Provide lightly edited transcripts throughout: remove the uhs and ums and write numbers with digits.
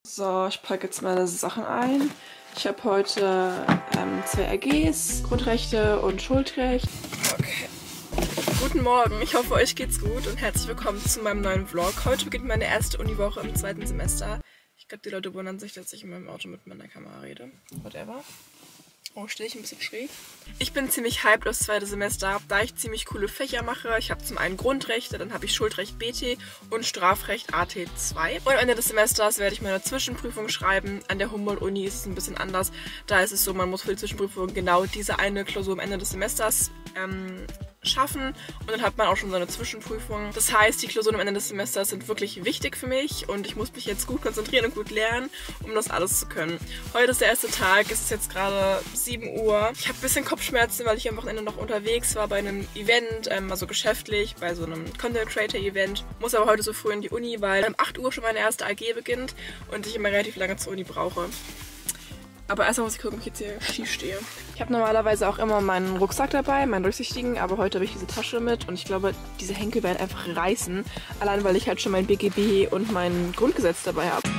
So, ich packe jetzt meine Sachen ein. Ich habe heute 2 AGs, Grundrechte und Schuldrecht. Okay. Guten Morgen, ich hoffe euch geht's gut und herzlich willkommen zu meinem neuen Vlog. Heute beginnt meine erste Uniwoche im 2. Semester. Ich glaube, die Leute wundern sich, dass ich in meinem Auto mit meiner Kamera rede. Whatever. Oh, stehe ich ein bisschen schräg. Ich bin ziemlich hyped aufs 2. Semester, da ich ziemlich coole Fächer mache. Ich habe zum einen Grundrechte, dann habe ich Schuldrecht BT und Strafrecht AT2. Und am Ende des Semesters werde ich meine Zwischenprüfung schreiben. An der Humboldt-Uni ist es ein bisschen anders. Da ist es so, man muss für die Zwischenprüfung genau diese eine Klausur am Ende des Semesters schaffen und dann hat man auch schon so eine Zwischenprüfung. Das heißt, die Klausuren am Ende des Semesters sind wirklich wichtig für mich und ich muss mich jetzt gut konzentrieren und gut lernen, um das alles zu können. Heute ist der erste Tag, es ist jetzt gerade 7 Uhr. Ich habe ein bisschen Kopfschmerzen, weil ich am Wochenende noch unterwegs war bei einem Event, also geschäftlich, bei so einem Content Creator Event. Muss aber heute so früh in die Uni, weil um 8 Uhr schon meine erste AG beginnt und ich immer relativ lange zur Uni brauche. Aber erstmal muss ich gucken, ob ich jetzt hier schief stehe. Ich habe normalerweise auch immer meinen Rucksack dabei, meinen durchsichtigen, aber heute habe ich diese Tasche mit und ich glaube, diese Henkel werden einfach reißen. Allein, weil ich halt schon mein BGB und mein Grundgesetz dabei habe.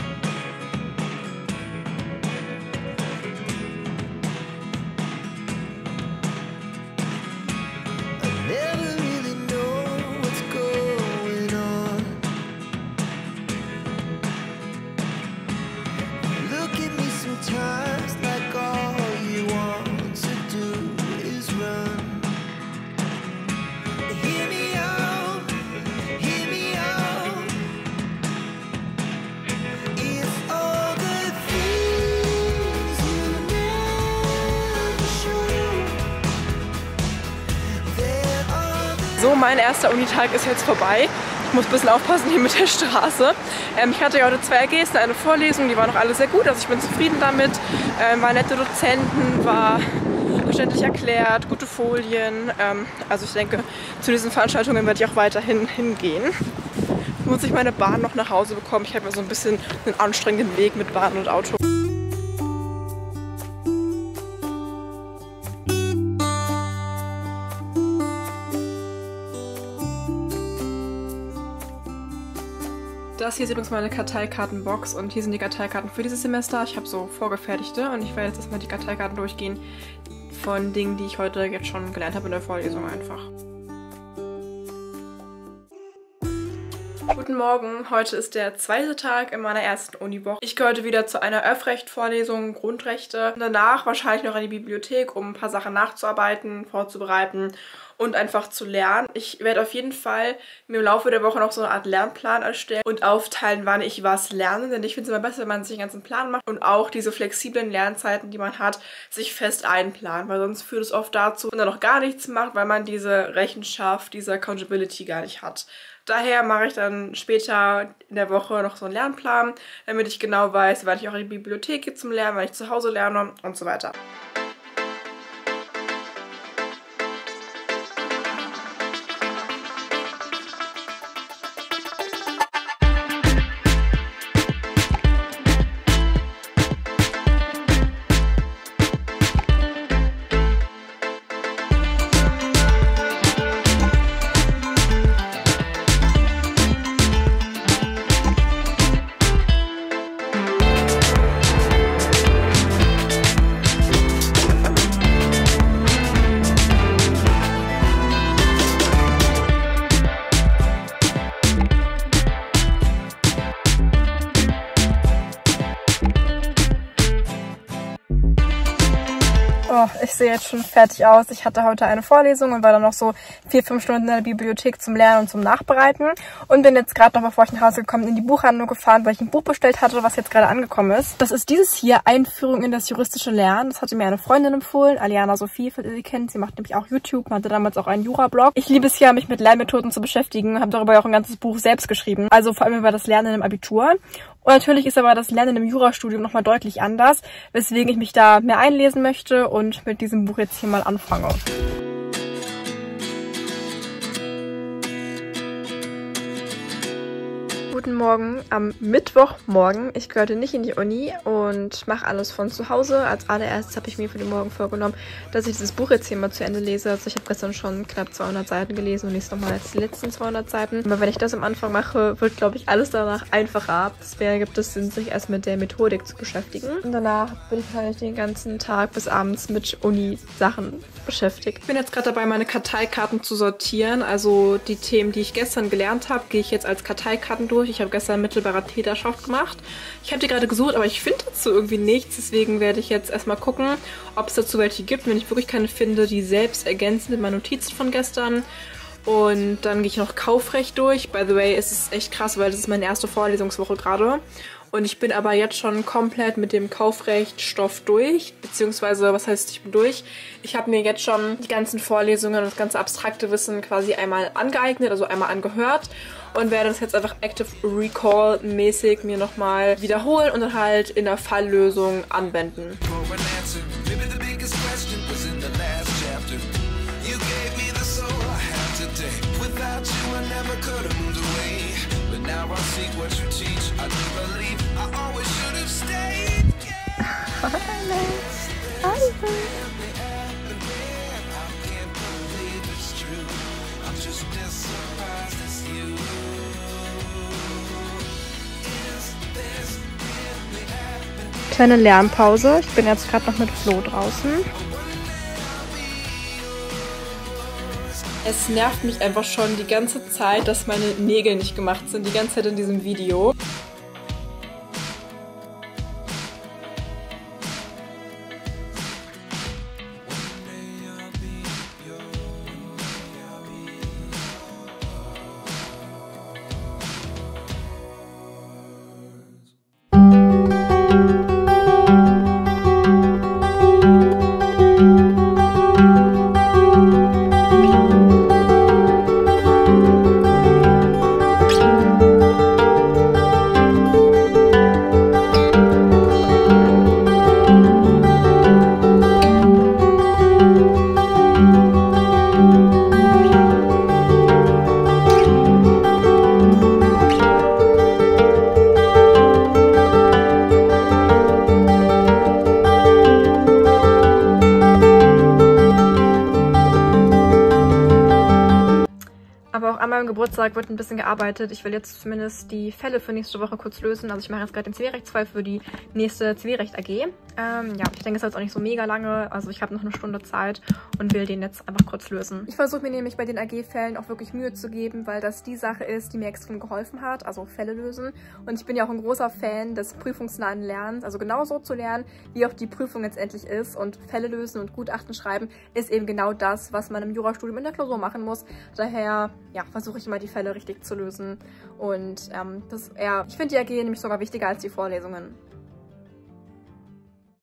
So, mein erster Unitag ist jetzt vorbei. Ich muss ein bisschen aufpassen hier mit der Straße. Ich hatte ja heute 2 AGs, eine Vorlesung, die waren noch alle sehr gut, also ich bin zufrieden damit. War nette Dozenten, war verständlich erklärt, gute Folien. Also ich denke, zu diesen Veranstaltungen werde ich auch weiterhin hingehen. Jetzt muss ich meine Bahn noch nach Hause bekommen. Ich habe ja so ein bisschen einen anstrengenden Weg mit Bahn und Auto. Das hier ist übrigens meine Karteikartenbox und hier sind die Karteikarten für dieses Semester. Ich habe so vorgefertigte und ich werde jetzt erstmal die Karteikarten durchgehen von Dingen, die ich heute jetzt schon gelernt habe in der Vorlesung einfach. Guten Morgen, heute ist der 2. Tag in meiner ersten Uniwoche. Ich gehe heute wieder zu einer Öffrecht-Vorlesung, Grundrechte. Und danach wahrscheinlich noch in die Bibliothek, um ein paar Sachen nachzuarbeiten, vorzubereiten und einfach zu lernen. Ich werde auf jeden Fall mir im Laufe der Woche noch so eine Art Lernplan erstellen und aufteilen, wann ich was lerne. Denn ich finde es immer besser, wenn man sich einen ganzen Plan macht und auch diese flexiblen Lernzeiten, die man hat, sich fest einplanen. Weil sonst führt es oft dazu, dass man noch gar nichts macht, weil man diese Rechenschaft, diese Accountability gar nicht hat. Daher mache ich dann später in der Woche noch so einen Lernplan, damit ich genau weiß, wann ich auch in die Bibliothek gehe zum Lernen, wann ich zu Hause lerne und so weiter. Oh, ich sehe jetzt schon fertig aus. Ich hatte heute eine Vorlesung und war dann noch so 4-5 Stunden in der Bibliothek zum Lernen und zum Nachbereiten. Und bin jetzt gerade noch, bevor ich nach Hause gekommen bin, in die Buchhandlung gefahren, weil ich ein Buch bestellt hatte, was jetzt gerade angekommen ist. Das ist dieses hier, Einführung in das juristische Lernen. Das hatte mir eine Freundin empfohlen, Aliana Sophie, falls ihr sie kennt. Sie macht nämlich auch YouTube, hatte damals auch einen Jura-Blog. Ich liebe es ja, mich mit Lernmethoden zu beschäftigen, habe darüber auch ein ganzes Buch selbst geschrieben. Also vor allem über das Lernen im Abitur. Und natürlich ist aber das Lernen im Jurastudium nochmal deutlich anders, weswegen ich mich da mehr einlesen möchte und mit diesem Buch jetzt hier mal anfange. Guten Morgen am Mittwochmorgen. Ich gehöre heute nicht in die Uni und mache alles von zu Hause. Als allererstes habe ich mir für den Morgen vorgenommen, dass ich dieses Buch jetzt hier mal zu Ende lese. Also ich habe gestern schon knapp 200 Seiten gelesen und lese nochmal jetzt die letzten 200 Seiten. Aber wenn ich das am Anfang mache, wird, glaube ich, alles danach einfacher. Deswegen gibt es Sinn, sich erst mit der Methodik zu beschäftigen. Und danach bin ich halt den ganzen Tag bis abends mit Uni-Sachen beschäftigt. Ich bin jetzt gerade dabei, meine Karteikarten zu sortieren. Also die Themen, die ich gestern gelernt habe, gehe ich jetzt als Karteikarten durch. Ich habe gestern mittelbare Täterschaft gemacht. Ich habe die gerade gesucht, aber ich finde dazu irgendwie nichts. Deswegen werde ich jetzt erstmal gucken, ob es dazu welche gibt. Wenn ich wirklich keine finde, die selbst ergänzen mit meinen Notizen von gestern. Und dann gehe ich noch Kaufrecht durch. By the way, ist es echt krass, weil das ist meine erste Vorlesungswoche gerade. Und ich bin aber jetzt schon komplett mit dem Kaufrechtsstoff durch. Beziehungsweise, was heißt, ich bin durch? Ich habe mir jetzt schon die ganzen Vorlesungen und das ganze abstrakte Wissen quasi einmal angeeignet, also einmal angehört. Und werde das jetzt einfach Active Recall mäßig mir nochmal wiederholen und dann halt in der Falllösung anwenden. Kleine Lernpause. Ich bin jetzt gerade noch mit Flo draußen. Es nervt mich einfach schon die ganze Zeit, dass meine Nägel nicht gemacht sind. Die ganze Zeit in diesem Video. Aber auch an meinem Geburtstag wird ein bisschen gearbeitet. Ich will jetzt zumindest die Fälle für nächste Woche kurz lösen. Also ich mache jetzt gerade den Zivilrechtsfall für die nächste Zivilrecht AG. Ja, ich denke, es ist jetzt auch nicht so mega lange. Also ich habe noch eine Stunde Zeit und will den jetzt einfach kurz lösen. Ich versuche mir nämlich bei den AG-Fällen auch wirklich Mühe zu geben, weil das die Sache ist, die mir extrem geholfen hat. Also Fälle lösen. Und ich bin ja auch ein großer Fan des prüfungsnahen Lernens. Also genauso zu lernen, wie auch die Prüfung letztendlich ist. Und Fälle lösen und Gutachten schreiben ist eben genau das, was man im Jurastudium in der Klausur machen muss. Daher ja, versuche ich immer die Fälle richtig zu lösen. Und ich finde die AG nämlich sogar wichtiger als die Vorlesungen.